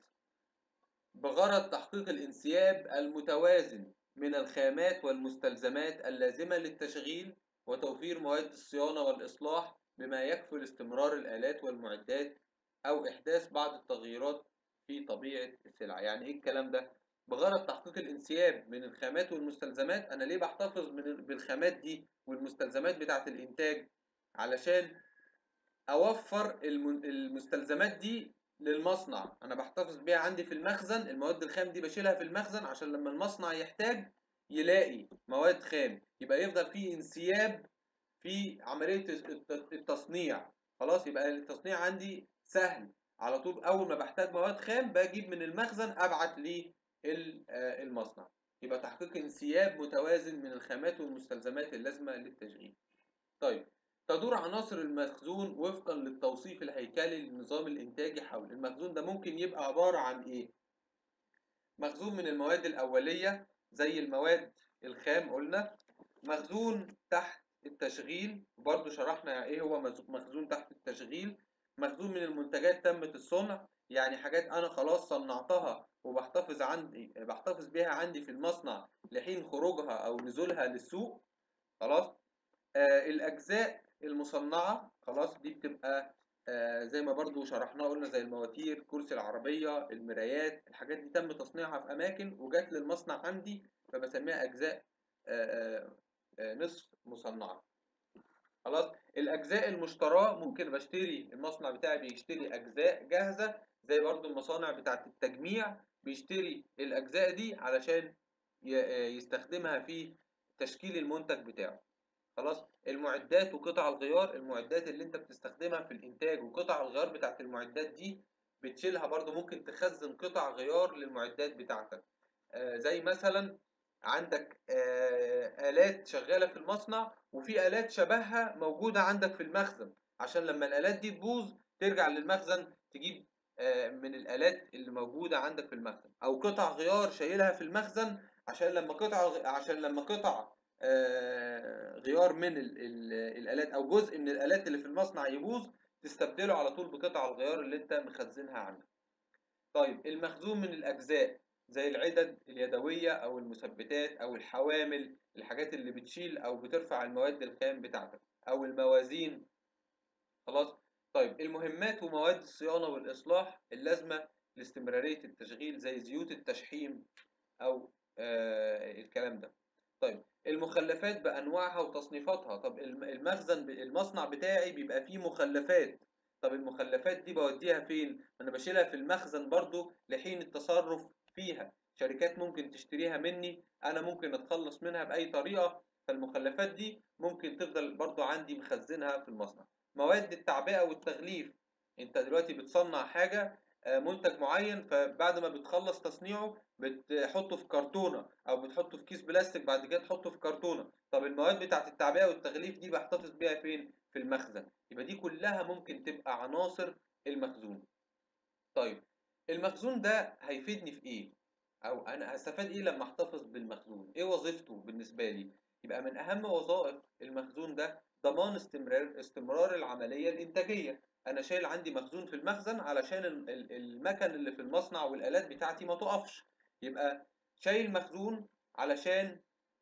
بغرض تحقيق الانسياب المتوازن من الخامات والمستلزمات اللازمة للتشغيل وتوفير مواد الصيانة والإصلاح بما يكفل استمرار الآلات والمعدات أو إحداث بعض التغييرات في طبيعة السلع. يعني إيه الكلام ده؟ بغرض تحقيق الانسياب من الخامات والمستلزمات. أنا ليه بحتفظ بالخامات دي والمستلزمات بتاعة الإنتاج؟ علشان اوفر المستلزمات دي للمصنع. انا بحتفظ بيها عندي في المخزن، المواد الخام دي بشيلها في المخزن عشان لما المصنع يحتاج يلاقي مواد خام، يبقى يفضل في انسياب في عملية التصنيع. خلاص، يبقى التصنيع عندي سهل على طول. اول ما بحتاج مواد خام بجيب من المخزن ابعت للمصنع. يبقى تحقيق انسياب متوازن من الخامات والمستلزمات اللازمة للتشغيل. طيب، تدور عناصر المخزون وفقا للتوصيف الهيكلي للنظام الإنتاجي حول المخزون. ده ممكن يبقى عبارة عن إيه؟ مخزون من المواد الأولية زي المواد الخام قلنا، مخزون تحت التشغيل برضو شرحنا إيه هو مخزون تحت التشغيل، مخزون من المنتجات تمت الصنع، يعني حاجات أنا خلاص صنعتها بحتفظ بيها عندي في المصنع لحين خروجها أو نزولها للسوق. خلاص، الأجزاء المصنعة، خلاص دي بتبقى زي ما برضو شرحناه قلنا زي المواتير، كرسي العربية، المرايات، الحاجات دي تم تصنيعها في أماكن وجات للمصنع عندي فبسميها أجزاء نصف مصنعة. خلاص، الأجزاء المشتراة ممكن بشتري، المصنع بتاعي بيشتري أجزاء جاهزة زي برضو المصانع بتاعة التجميع بيشتري الأجزاء دي علشان يستخدمها في تشكيل المنتج بتاعه. خلاص، المعدات وقطع الغيار، المعدات اللي انت بتستخدمها في الانتاج وقطع الغيار بتاعت المعدات دي بتشيلها برضو. ممكن تخزن قطع غيار للمعدات بتاعتك. زي مثلا عندك آلات شغالة في المصنع وفي آلات شبهها موجودة عندك في المخزن، عشان لما الآلات دي تبوظ ترجع للمخزن تجيب من الآلات اللي موجودة عندك في المخزن. أو قطع غيار شايلها في المخزن عشان لما قطع غيار من الآلات أو جزء من الآلات اللي في المصنع يبوظ تستبدله على طول بقطع الغيار اللي أنت مخزنها عندك. طيب، المخزون من الأجزاء زي العدد اليدوية أو المثبتات أو الحوامل، الحاجات اللي بتشيل أو بترفع المواد الخام بتاعتك، أو الموازين. خلاص. طيب، المهمات ومواد الصيانة والإصلاح اللازمة لاستمرارية التشغيل زي زيوت التشحيم أو الكلام ده. طيب، المخلفات بأنواعها وتصنيفاتها. طب المصنع بتاعي بيبقى فيه مخلفات. طب المخلفات دي بوديها فين؟ أنا بشيلها في المخزن برضو لحين التصرف فيها. شركات ممكن تشتريها مني، أنا ممكن أتخلص منها بأي طريقة، فالمخلفات دي ممكن تفضل برضو عندي مخزنها في المصنع. مواد التعبئة والتغليف، أنت دلوقتي بتصنع حاجة منتج معين، فبعد ما بتخلص تصنيعه بتحطه في كرتونة او بتحطه في كيس بلاستيك، بعد كده تحطه في كرتونة. طب المواد بتاعت التعبئة والتغليف دي بحتفظ بيها فين؟ في المخزن. يبقى دي كلها ممكن تبقى عناصر المخزون. طيب، المخزون ده هيفيدني في ايه؟ او انا هستفاد ايه لما احتفظ بالمخزون؟ ايه وظيفته بالنسبة لي؟ يبقى من اهم وظائف المخزون ده ضمان استمرار العملية الانتاجية. انا شايل عندي مخزون في المخزن علشان المكن اللي في المصنع والالات بتاعتي ما تقفش. يبقى شايل مخزون علشان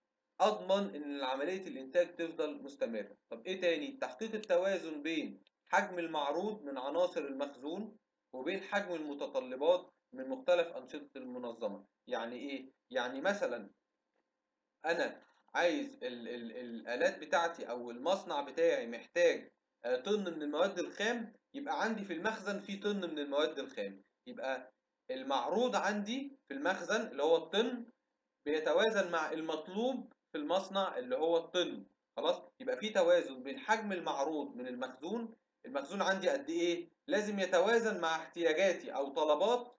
اضمن ان عملية الانتاج تفضل مستمرة. طب ايه تاني؟ تحقيق التوازن بين حجم المعروض من عناصر المخزون وبين حجم المتطلبات من مختلف أنشطة المنظمة. يعني ايه؟ يعني مثلا انا عايز الالات بتاعتي او المصنع بتاعي محتاج طن من المواد الخام، يبقى عندي في المخزن في طن من المواد الخام. يبقى المعروض عندي في المخزن اللي هو الطن بيتوازن مع المطلوب في المصنع اللي هو الطن. خلاص، يبقى في توازن بين حجم المعروض من المخزون. المخزون عندي قد ايه لازم يتوازن مع احتياجاتي او طلبات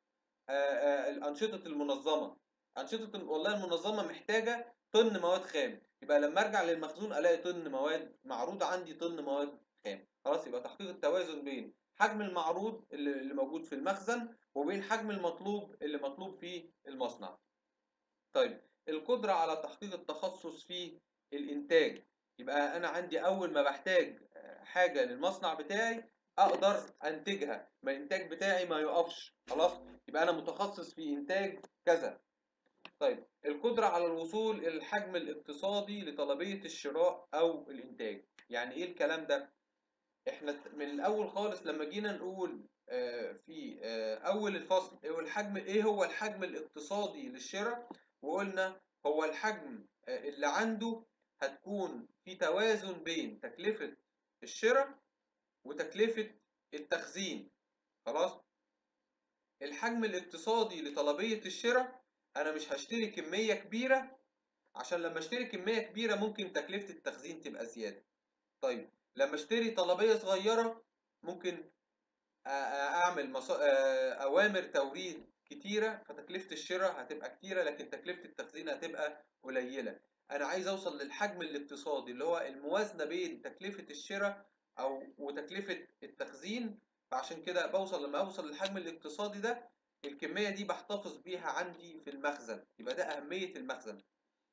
الانشطه المنظمه. والله المنظمه محتاجه طن مواد خام، يبقى لما ارجع للمخزون الاقي طن مواد معروض عندي، طن مواد خام. خلاص، يبقى تحقيق التوازن بين حجم المعروض اللي موجود في المخزن وبين حجم المطلوب اللي مطلوب في المصنع. طيب القدرة على تحقيق التخصص في الإنتاج، يبقى أنا عندي أول ما بحتاج حاجة للمصنع بتاعي أقدر أنتجها، ما الإنتاج بتاعي ما يقفش، خلاص يبقى أنا متخصص في إنتاج كذا. طيب القدرة على الوصول إلى الحجم الاقتصادي لطلبية الشراء أو الإنتاج، يعني إيه الكلام ده؟ إحنا من الأول خالص لما جينا نقول في أول الفصل إيه هو الحجم الاقتصادي للشراء، وقلنا هو الحجم اللي عنده هتكون في توازن بين تكلفة الشراء وتكلفة التخزين. خلاص، الحجم الاقتصادي لطلبية الشراء، أنا مش هشتري كمية كبيرة، عشان لما اشتري كمية كبيرة ممكن تكلفة التخزين تبقى زيادة. طيب لما اشتري طلبية صغيرة ممكن اعمل اوامر توريد كتيرة، فتكلفة الشراء هتبقى كتيرة لكن تكلفة التخزين هتبقى قليلة. انا عايز اوصل للحجم الاقتصادي اللي هو الموازنة بين تكلفة الشراء وتكلفة التخزين. فعشان كده لما اوصل للحجم الاقتصادي ده، الكمية دي بحتفظ بيها عندي في المخزن، يبقى ده أهمية المخزن.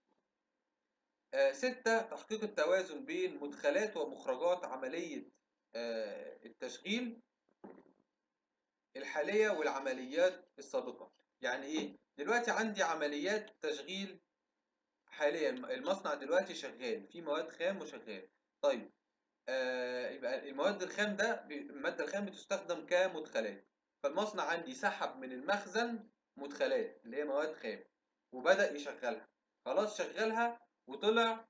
6 تحقيق التوازن بين مدخلات ومخرجات عملية التشغيل الحالية والعمليات السابقة. يعني إيه؟ دلوقتي عندي عمليات تشغيل حاليا، المصنع دلوقتي شغال في مواد خام وشغال. طيب يبقى المواد الخام ده المادة الخام بتستخدم كمدخلات، فالمصنع عندي سحب من المخزن مدخلات اللي هي مواد خام وبدأ يشغلها. خلاص شغلها وطلع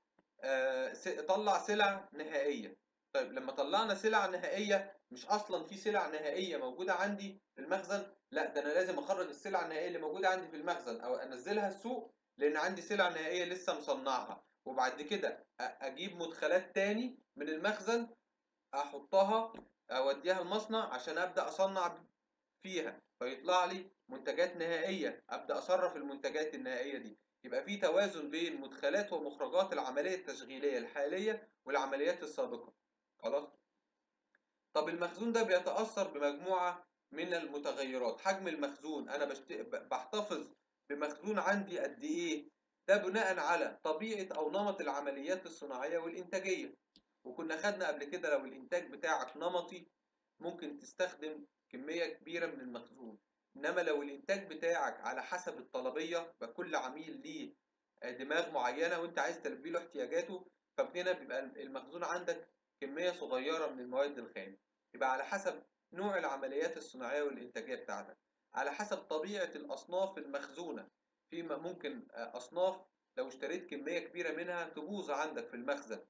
طلع سلع نهائية. طيب لما طلعنا سلع نهائية، مش أصلا في سلع نهائية موجودة عندي في المخزن؟ لا، ده أنا لازم أخرج السلع النهائية اللي موجودة عندي في المخزن أو أنزلها السوق، لأن عندي سلع نهائية لسه مصنعها، وبعد كده أجيب مدخلات تاني من المخزن أحطها أوديها المصنع عشان أبدأ أصنع فيها، فيطلع لي منتجات نهائية أبدأ أصرف المنتجات النهائية دي. يبقى في توازن بين مدخلات ومخرجات العملية التشغيلية الحالية والعمليات السابقة. خلاص. طب المخزون ده بيتأثر بمجموعة من المتغيرات. حجم المخزون، أنا بحتفظ بمخزون عندي قد إيه؟ ده بناء على طبيعة أو نمط العمليات الصناعية والإنتاجية. وكنا خدنا قبل كده لو الإنتاج بتاعك نمطي ممكن تستخدم كمية كبيرة من المخزون، إنما لو الإنتاج بتاعك على حسب الطلبية، بكل عميل ليه دماغ معينة وأنت عايز تلبي له احتياجاته، فهنا بيبقى المخزون عندك كمية صغيرة من المواد الخام. يبقى على حسب نوع العمليات الصناعية والإنتاجية بتاعتك، على حسب طبيعة الأصناف المخزونة. في ممكن أصناف لو اشتريت كمية كبيرة منها تبوظ عندك في المخزن،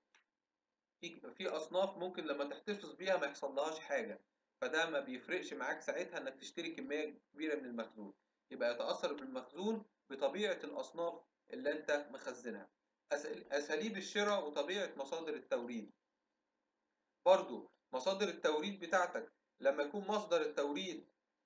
في اصناف ممكن لما تحتفظ بيها ما يحصلهاش حاجه، فده ما بيفرقش معاك ساعتها انك تشتري كميه كبيره من المخزون. يبقى يتاثر بالمخزون بطبيعه الاصناف اللي انت مخزنها. اساليب الشراء وطبيعه مصادر التوريد، برضو مصادر التوريد بتاعتك لما يكون مصدر التوريد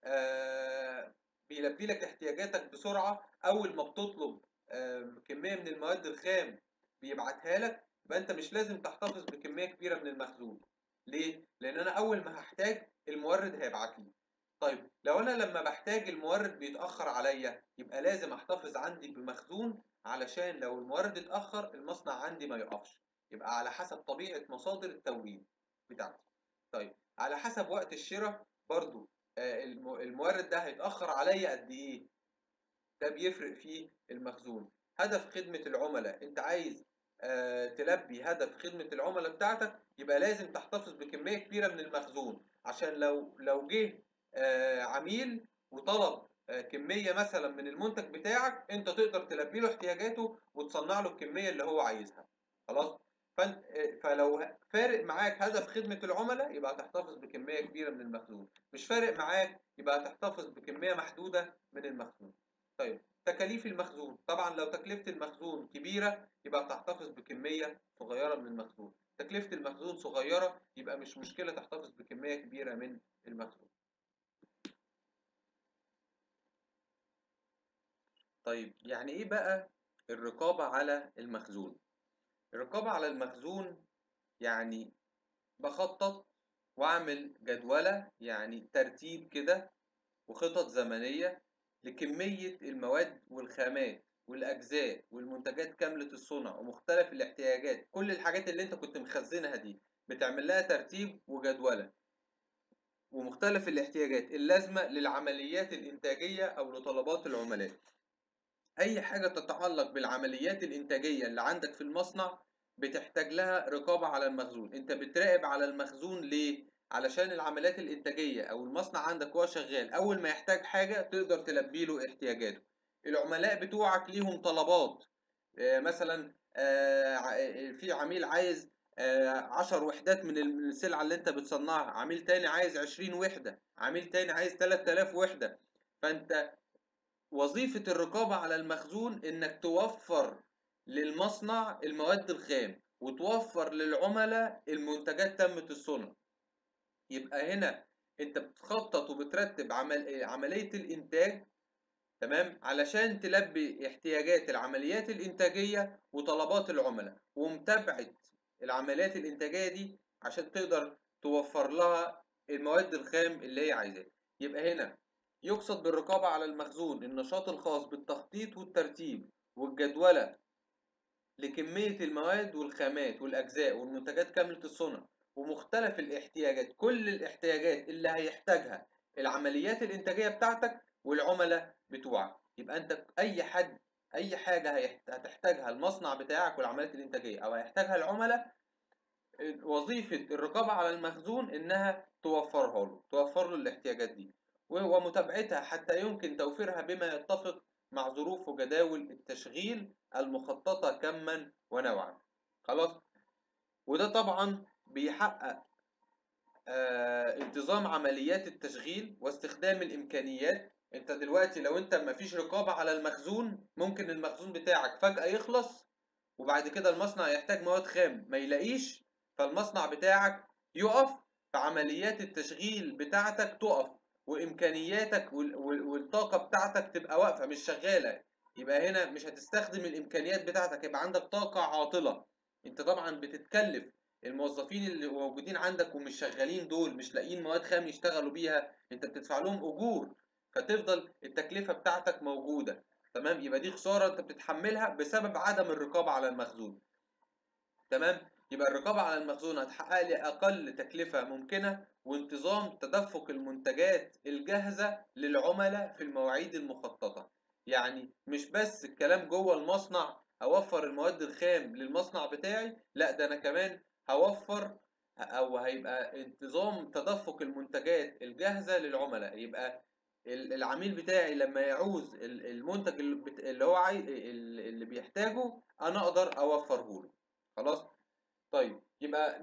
بيلبي لك احتياجاتك بسرعه، اول ما بتطلب كميه من المواد الخام بيبعتها لك، يبقى انت مش لازم تحتفظ بكميه كبيره من المخزون. ليه؟ لان انا اول ما هحتاج المورد هيبعت لي. طيب لو انا لما بحتاج المورد بيتاخر عليا، يبقى لازم احتفظ عندي بمخزون علشان لو المورد اتاخر المصنع عندي ما يقفش. يبقى على حسب طبيعه مصادر التوريد بتاعتي. طيب على حسب وقت الشراء برضو، المورد ده هيتاخر عليا قد ايه، ده بيفرق في المخزون. هدف خدمة العملاء، انت عايز تلبي هدف خدمة العملاء بتاعتك، يبقى لازم تحتفظ بكمية كبيرة من المخزون، عشان لو جه عميل وطلب كمية مثلا من المنتج بتاعك، انت تقدر تلبي له احتياجاته وتصنع له الكمية اللي هو عايزها. خلاص. فلو فارق معاك هدف خدمة العملاء يبقى هتحتفظ بكمية كبيرة من المخزون، مش فارق معاك يبقى هتحتفظ بكمية محدودة من المخزون. طيب تكاليف المخزون، طبعا لو تكلفة المخزون كبيرة يبقى تحتفظ بكمية صغيرة من المخزون، تكلفة المخزون صغيرة يبقى مش مشكلة تحتفظ بكمية كبيرة من المخزون. طيب يعني ايه بقى الرقابة على المخزون؟ الرقابة على المخزون يعني بخطط واعمل جدولة، يعني ترتيب كده وخطط زمنية لكمية المواد والخامات والأجزاء والمنتجات كاملة الصنع ومختلف الاحتياجات. كل الحاجات اللي انت كنت مخزنها دي بتعمل لها ترتيب وجدولة، ومختلف الاحتياجات اللازمة للعمليات الإنتاجية أو لطلبات العملاء. أي حاجة تتعلق بالعمليات الإنتاجية اللي عندك في المصنع بتحتاج لها رقابة على المخزون. أنت بتراقب على المخزون ليه؟ علشان العمليات الإنتاجية أو المصنع عندك وهو شغال أول ما يحتاج حاجة تقدر تلبي له احتياجاته. العملاء بتوعك ليهم طلبات، مثلا في عميل عايز 10 وحدات من السلعة اللي أنت بتصنعها، عميل تاني عايز 20 وحدة، عميل تاني عايز 3000 وحدة. فأنت وظيفة الرقابة على المخزون إنك توفر للمصنع المواد الخام وتوفر للعملاء المنتجات تامة الصنع. يبقى هنا أنت بتخطط وبترتب عملية الإنتاج، تمام، علشان تلبي احتياجات العمليات الإنتاجية وطلبات العملاء، ومتابعة العمليات الإنتاجية دي عشان تقدر توفر لها المواد الخام اللي هي عايزاها. يبقى هنا يقصد بالرقابة على المخزون النشاط الخاص بالتخطيط والترتيب والجدولة لكمية المواد والخامات والأجزاء والمنتجات كاملة الصنع ومختلف الاحتياجات، كل الاحتياجات اللي هيحتاجها العمليات الإنتاجية بتاعتك والعملاء بتوعك. يبقى أنت أي حاجة هتحتاجها المصنع بتاعك والعمليات الإنتاجية أو هيحتاجها العملاء، وظيفة الرقابة على المخزون إنها توفر له الاحتياجات دي ومتابعتها حتى يمكن توفيرها بما يتفق مع ظروف وجداول التشغيل المخططة كما ونوعا. خلاص. وده طبعا بيحقق انتظام عمليات التشغيل واستخدام الإمكانيات. انت دلوقتي لو انت مفيش رقابة على المخزون ممكن المخزون بتاعك فجأة يخلص، وبعد كده المصنع يحتاج مواد خام ما يلاقيش، فالمصنع بتاعك يقف، فعمليات التشغيل بتاعتك تقف، وامكانياتك والطاقة بتاعتك تبقى واقفة مش شغالة. يبقى هنا مش هتستخدم الامكانيات بتاعتك، يبقى عندك طاقة عاطلة. انت طبعا بتتكلف الموظفين اللي موجودين عندك ومش شغالين دول مش لاقيين مواد خام يشتغلوا بيها، انت بتدفع لهم اجور، فتفضل التكلفة بتاعتك موجودة. تمام. يبقى دي خسارة انت بتتحملها بسبب عدم الرقابة على المخزون. تمام. يبقى الرقابة على المخزون هتحقق لي أقل تكلفة ممكنة وانتظام تدفق المنتجات الجاهزة للعملاء في المواعيد المخططة. يعني مش بس الكلام جوه المصنع هوفر المواد الخام للمصنع بتاعي، لا ده أنا كمان هوفر أو هيبقى انتظام تدفق المنتجات الجاهزة للعملاء. يبقى العميل بتاعي لما يعوز المنتج اللي هو اللي بيحتاجه أنا أقدر أوفره له. خلاص. طيب يبقى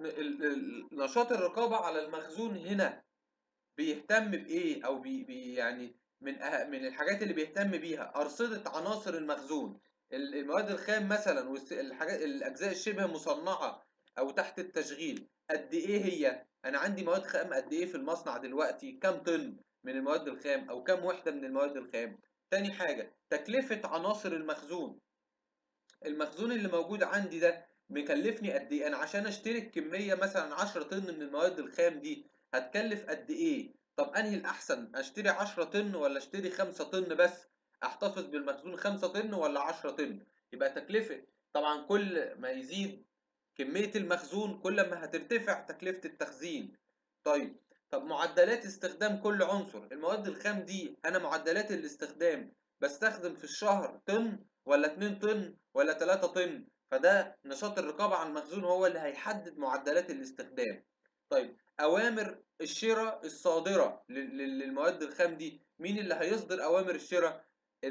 نشاط الرقابة على المخزون هنا بيهتم بإيه أو يعني من الحاجات اللي بيهتم بيها أرصدة عناصر المخزون، المواد الخام مثلا والحاجات الأجزاء الشبه مصنعة أو تحت التشغيل قد إيه هي. أنا عندي مواد خام قد إيه في المصنع دلوقتي، كام طن من المواد الخام أو كام وحدة من المواد الخام. تاني حاجة تكلفة عناصر المخزون، المخزون اللي موجود عندي ده مكلفني قد ايه. انا عشان اشتري الكميه مثلا 10 طن من المواد الخام دي هتكلف قد ايه. طب انهي الاحسن، اشتري 10 طن ولا اشتري 5 طن بس، احتفظ بالمخزون 5 طن ولا 10 طن. يبقى تكلفه، طبعا كل ما يزيد كميه المخزون كل ما هترتفع تكلفه التخزين. طيب، طب معدلات استخدام كل عنصر، المواد الخام دي انا معدلات الاستخدام بستخدم في الشهر طن ولا 2 طن ولا 3 طن. فده نشاط الرقابة على المخزون هو اللي هيحدد معدلات الاستخدام. طيب أوامر الشراء الصادرة للمواد الخام دي، مين اللي هيصدر أوامر الشراء؟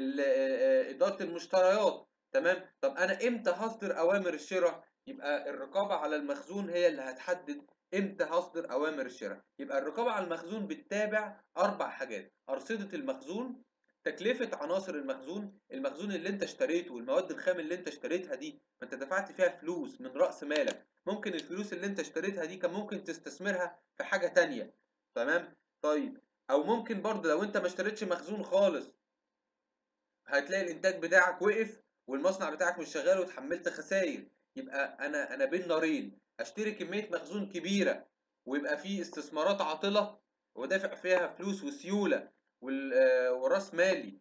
إدارة المشتريات. تمام. طب أنا إمتى هصدر أوامر الشراء؟ يبقى الرقابة على المخزون هي اللي هتحدد إمتى هصدر أوامر الشراء. يبقى الرقابة على المخزون بتتابع 4 حاجات: أرصدة المخزون، تكلفة عناصر المخزون، المخزون اللي انت اشتريته والمواد الخام اللي انت اشتريتها دي ما انت دفعت فيها فلوس من رأس مالك، ممكن الفلوس اللي انت اشتريتها دي كان ممكن تستثمرها في حاجة تانية. تمام. طيب، او ممكن برضه لو انت ما اشتريتش مخزون خالص هتلاقي الانتاج بتاعك وقف والمصنع بتاعك مش شغال وتحملت خسائر. يبقى انا بين نارين، اشتري كمية مخزون كبيرة ويبقى فيه استثمارات عاطلة ودافع فيها فلوس وسيولة وراس مالي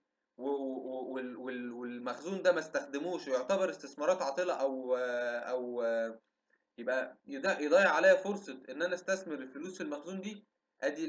والمخزون ده ما استخدموش ويعتبر استثمارات عاطلة او يبقى يضيع عليا فرصة ان انا استثمر الفلوس في المخزون دي. ادي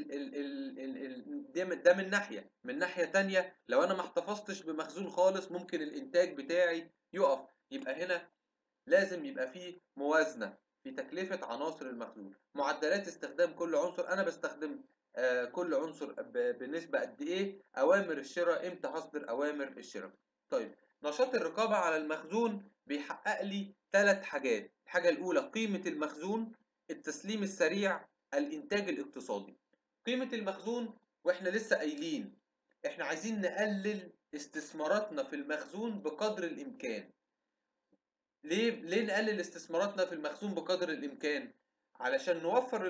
ده من ناحية. من ناحية تانية لو انا ما احتفظتش بمخزون خالص ممكن الانتاج بتاعي يقف. يبقى هنا لازم يبقى فيه موازنة في تكلفة عناصر المخزون. معدلات استخدام كل عنصر، أنا بستخدم كل عنصر بنسبة قد إيه، أوامر الشراء إمتى هصدر أوامر الشراء. طيب نشاط الرقابة على المخزون بيحقق لي 3 حاجات. الحاجة الأولى قيمة المخزون، التسليم السريع، الإنتاج الاقتصادي. قيمة المخزون، وإحنا لسه قايلين إحنا عايزين نقلل استثماراتنا في المخزون بقدر الإمكان. ليه نقلل استثماراتنا في المخزون بقدر الإمكان؟ علشان نوفر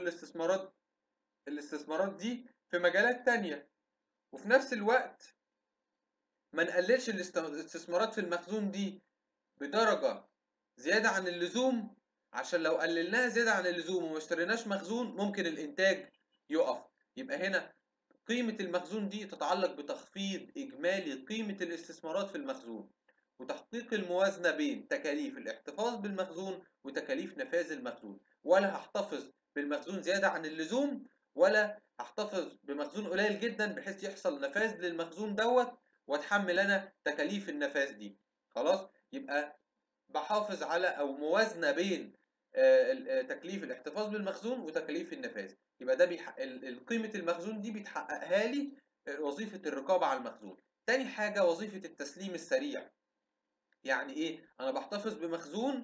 الاستثمارات دي في مجالات تانية، وفي نفس الوقت ما نقللش الاستثمارات في المخزون دي بدرجة زيادة عن اللزوم، عشان لو قللناها زيادة عن اللزوم وما اشتريناش مخزون ممكن الإنتاج يقف. يبقى هنا قيمة المخزون دي تتعلق بتخفيض إجمالي قيمة الاستثمارات في المخزون، وتحقيق الموازنة بين تكاليف الاحتفاظ بالمخزون وتكاليف نفاذ المخزون. ولا هحتفظ بالمخزون زيادة عن اللزوم، ولا هحتفظ بمخزون قليل جدا بحيث يحصل نفاذ للمخزون دوت واتحمل انا تكاليف النفاذ دي. خلاص، يبقى بحافظ على او موازنه بين تكليف الاحتفاظ بالمخزون وتكاليف النفاذ. يبقى ده قيمه المخزون دي بتحققها لي وظيفه الرقابه على المخزون. تاني حاجه وظيفه التسليم السريع. يعني ايه؟ انا بحتفظ بمخزون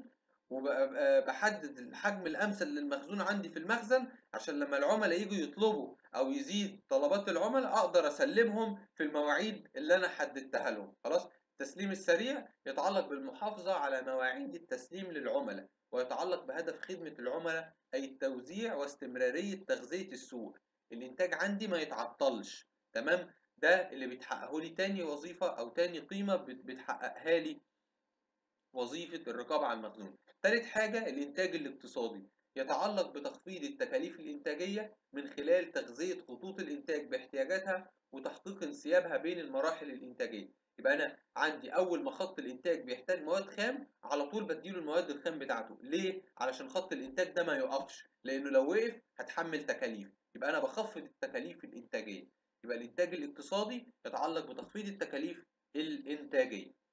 وبحدد الحجم الامثل للمخزون عندي في المخزن عشان لما العملاء يجوا يطلبوا او يزيد طلبات العملاء اقدر اسلمهم في المواعيد اللي انا حددتها لهم. خلاص. التسليم السريع يتعلق بالمحافظة على مواعيد التسليم للعملاء، ويتعلق بهدف خدمة العملاء أي التوزيع واستمرارية تغذية السوق. الإنتاج عندي ما يتعطلش. تمام؟ ده اللي بتحققه لي تاني وظيفة أو تاني قيمة بتحققها لي وظيفة الرقابة على المخزون. تالت حاجة الإنتاج الاقتصادي، يتعلق بتخفيض التكاليف الإنتاجية من خلال تغذية خطوط الإنتاج باحتياجاتها وتحقيق انسيابها بين المراحل الإنتاجية. يبقى أنا عندي أول ما خط الإنتاج بيحتاج مواد خام على طول بديله المواد الخام بتاعته. ليه؟ علشان خط الإنتاج ده ما يقفش، لأنه لو وقف هتحمل تكاليف. يبقى أنا بخفض التكاليف الإنتاجية. يبقى الإنتاج الاقتصادي يتعلق بتخفيض التكاليف الإنتاجية.